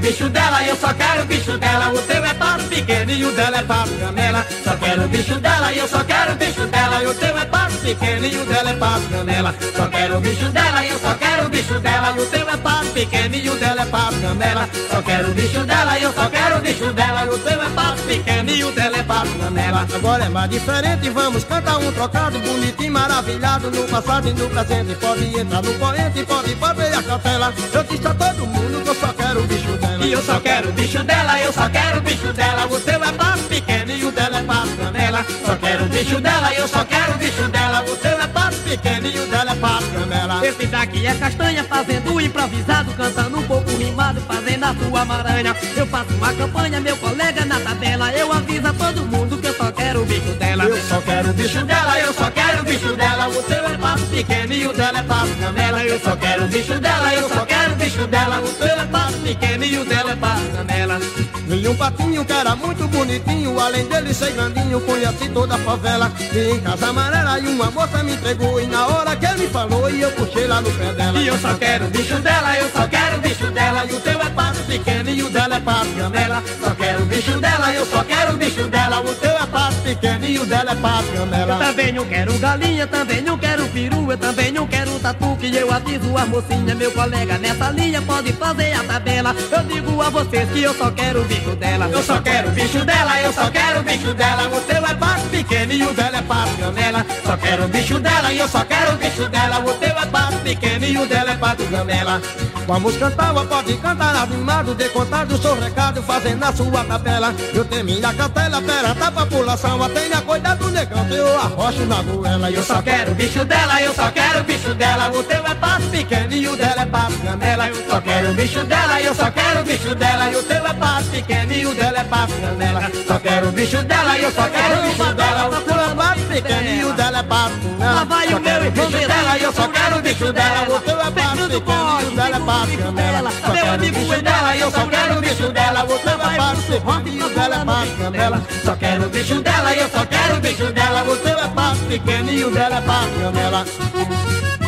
bicho dela, eu só quero o bicho dela. O teu é pato pequeno e o dela é pato canela. Só quero o bicho dela, eu só quero o bicho dela. O teu é pato pequeno e o dela é pato canela. Só quero o bicho dela, eu só quero o bicho dela. O teu é pato pequeno e o dela é pato canela. Só quero o bicho dela, eu só quero o bicho dela. O teu é pato pequeno e o dela é pato canela. Agora é mais diferente, vamos cantar um trocado bonitinho, maravilhado no passado e no presente. Pode entrar no poente, pode bater a capela. Eu disse a todo mundo que eu só quero o bicho dela. E eu só quero o bicho dela, eu só quero o bicho dela. O teu é pato pequeno e o dela é pato canela. Só quero o bicho dela, eu só quero o bicho dela. O teu é pato pequeno e o dela é pato canela. Esse daqui é castanha fazendo improvisado, cantando um pouco rimado, fazendo a sua maranha. Eu faço uma campanha, meu colega na tabela. Eu aviso a todo mundo que eu só quero o bicho dela. Eu só quero o bicho dela, eu só quero o bicho dela. O teu é pato pequeno e o dela é pato canela. Eu só quero o bicho dela, eu só quero o bicho dela. O teu é pato pequeno e o dela é pato canela. Vi um patinho que era muito bonitinho, além dele ser grandinho, conheci toda a favela. Vi em Casa Amarela e uma moça me entregou, e na hora que ele falou, e eu puxei lá no pé dela. E eu só quero o bicho dela, eu só quero o bicho dela. E o teu é pato pequeno e o dela é pato canela. Só quero o bicho dela, eu só quero o bicho dela. O teu é pato pequeno e o dela é pato canela. Eu também não quero galinha, também não quero peru, eu também não quero tatu, que eu aviso a mocinha, meu colega nessa linha pode fazer a tabela. Eu digo a vocês que eu só quero o bicho dela. Eu só quero o bicho dela, eu só quero o bicho dela. O teu é pato pequeno e o dela é pato canela. Só quero o bicho dela e eu só quero o bicho dela. O teu é pato pequeno e o dela é pato canela. Vamos cantar, pode cantar animado, decontado o seu recado, fazendo a sua tabela. Eu tenho minha cartela perante a população, tenha cuidado, negão, eu arrocho na goela. Eu só quero o bicho dela, eu só quero o bicho dela. O teu é pato pequeno e o dela é pato canela. Eu só quero o bicho dela, eu só quero o bicho dela. E o teu é pato pequeno e o dela é pato canela. Só quero o bicho dela, eu só quero o bicho dela. O teu é pato pequeno e o dela é pato canela. Lá vai o meu bicho dela, eu só quero o bicho dela. O teu é pato pequeno e o dela é pato canela. Só quero o bicho dela, eu só quero o bicho dela. O teu é pato pequeno e o dela é pato canela. Só quero o bicho dela, eu só quero o bicho dela. O teu é pato pequeno e o dela é pato canela.